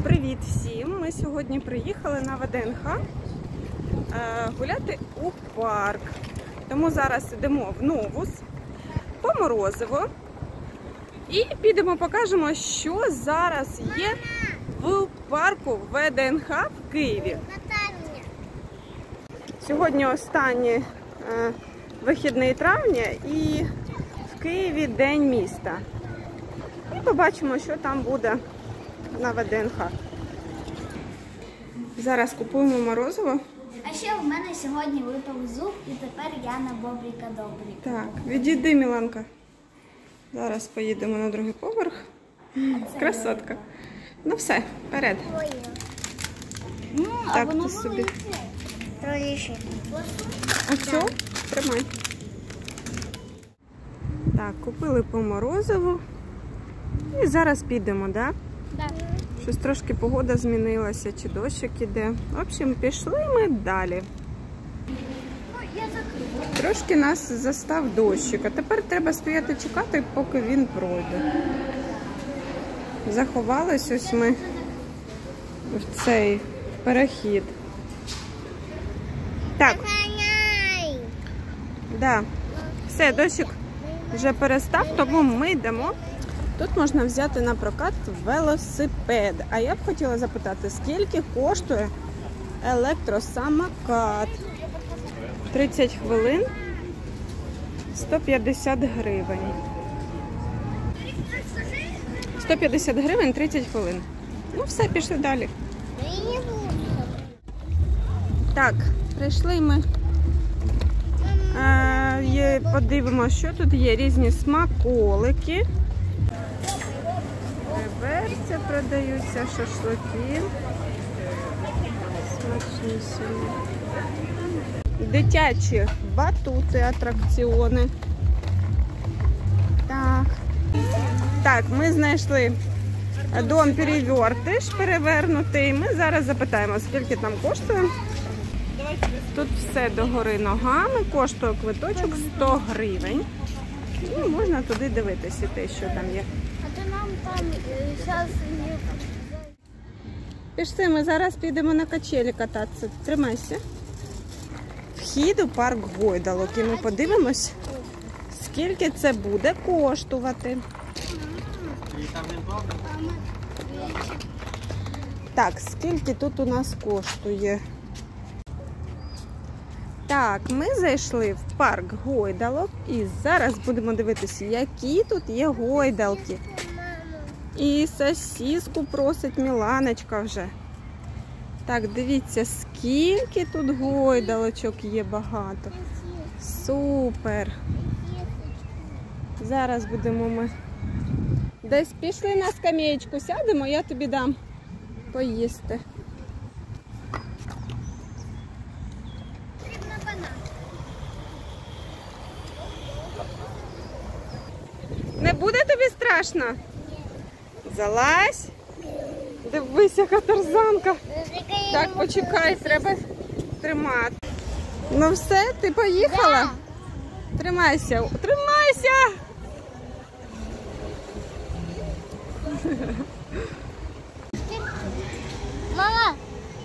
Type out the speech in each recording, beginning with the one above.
Привіт всім! Ми сьогодні приїхали на ВДНХ гуляти у парк. Тому зараз йдемо в Новус по морозиво і підемо покажемо, що зараз є в парку ВДНХ в Києві. Сьогодні останній вихідний травня і в Києві День міста. І побачимо, що там буде на ВДНХ. Зараз купуємо морозиво. А ще в мене сьогодні випав зуб, і тепер я на Бобріка Добрі. Так, відійди, Міланка. Зараз поїдемо на другий поверх. Красотка. Ну все, вперед. Так, ти собі. А що? Тримай. Так, купили по морозиву. І зараз підемо, так? Так. Щось трошки погода змінилася, чи дощик іде. В общем, пішли ми далі. Трошки нас застав дощик, а тепер треба стояти чекати, поки він пройде. Заховались ось ми в цей перехід. Так. Да. Все, дощик вже перестав, тому ми йдемо. Тут можна взяти на прокат велосипед. А я б хотіла запитати, скільки коштує електросамокат? 30 хвилин, 150 гривень. 150 гривень, 30 хвилин. Ну все, пішли далі. Так, прийшли ми. Подивимося, що тут є. Різні смаколики. Реверсія продаються, шашлики. Смачнісімі. Дитячі батути, атракціони. Так. Так, ми знайшли дом-перевертиш перевернутий. Ми зараз запитаємо, скільки там коштує. Тут все догори ногами, коштує квиточок 100 гривень. І можна туди дивитися, те, що там є. А то нам там зараз... Пішли, ми зараз підемо на качелі кататися. Тримайся. Вхід у парк гойдалок. І ми подивимось, скільки це буде коштувати. Так, скільки тут у нас коштує? Так, ми зайшли в парк гойдалок і зараз будемо дивитися, які тут є гойдалки. І сосиску просить Міланочка вже. Так, дивіться, скільки тут гойдалочок є багато. Супер. Зараз будемо ми десь пішли на скамеєчку, сядемо, я тобі дам поїсти. Не буде тобі страшно? Залазь. Дивись, яка тарзанка. Так, почекай, треба тримати. Ну все, ти поїхала? Тримайся. Тримайся! Мама!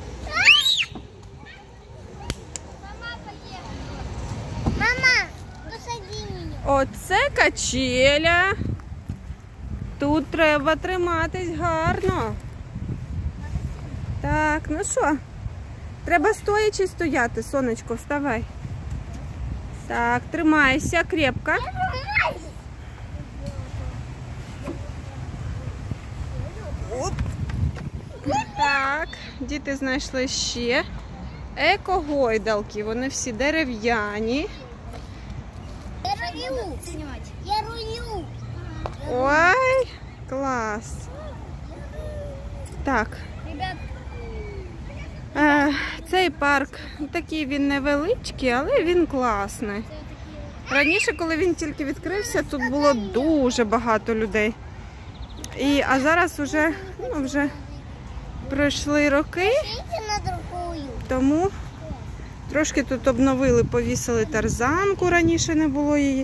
Мама, посади мене. Оце качеля. Тут треба триматись гарно. Так, ну що? Треба стоячи стояти, сонечко, вставай. Так, тримайся крепко. Оп. Так, діти знайшли ще еко-гойдалки. Вони всі дерев'яні. Я рулю. Ой, клас. Так. Цей парк такий він невеличкий, але він класний. Раніше, коли він тільки відкрився, тут було дуже багато людей. А зараз вже пройшли роки, тому трошки тут обновили, повісили тарзанку, раніше не було її.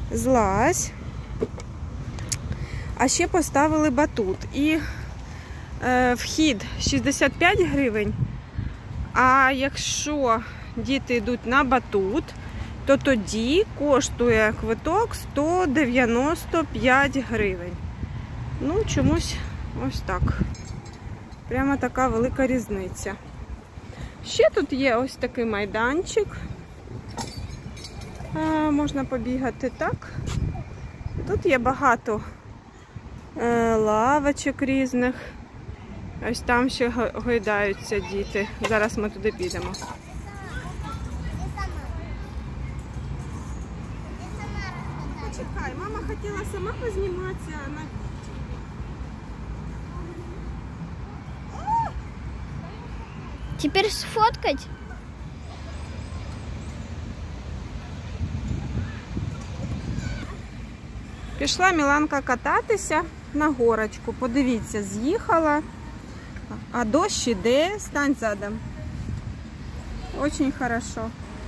Злазь. А ще поставили батут. І Вхід 65 гривень. А якщо діти йдуть на батут, то тоді коштує квиток 195 гривень. Ну, чомусь ось так. Прямо така велика різниця. Ще тут є ось такий майданчик. Можна побігати так. Тут є багато лавочок різних. Ось там ще гойдаються діти. Зараз ми туди підемо. Почекай, мама хотіла сама позніматися, а вона... Теперь сфоткать? Пішла Міланка кататися на горочку. Подивіться, з'їхала, а дощ іде. Стань задом. Очень хорошо.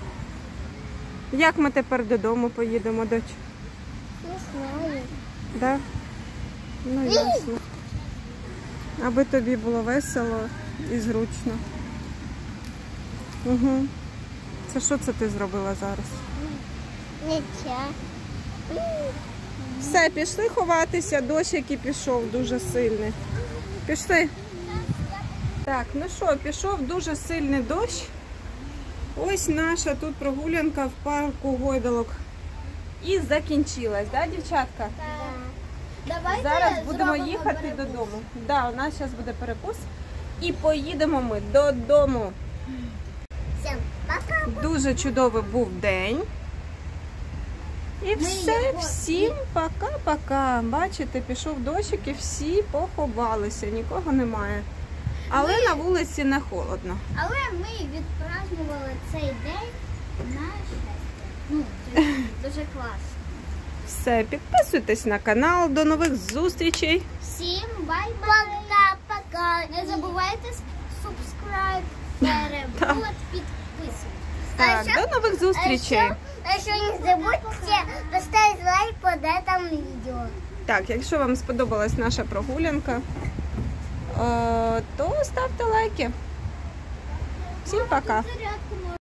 Як ми тепер додому поїдемо, доч? Не знаю. Да? Ну, ясно. Аби тобі було весело і зручно. Угу. Це що це ти зробила зараз? Нічого. Все, пішли ховатися, дощ який пішов дуже сильний. Пішли. Так, ну що, пішов дуже сильний дощ. Ось наша тут прогулянка в парку гойдалок. І закінчилась, да, дівчатка? Давайте Зараз будемо зробимо їхати перекус. додому. Да, у нас зараз буде перекус. І поїдемо ми додому. Всім пока. Дуже чудовий був день. І все, його- всім пока-пока. Бачите, пішов дощик і всі поховалися, нікого немає. Але на вулиці не холодно. Але ми відпразнували цей день на щастя. Ну, дуже класно. Все, підписуйтесь на канал. До нових зустрічей. Всім бай-бай. Пока-пока. Не забувайте subscribe, перевод, підписуйтесь. Так, до нових зустрічей. А еще не забудьте поставить лайк под этим видео. Так, якщо вам сподобалась наша прогулянка, то ставте лайки. Всім пока.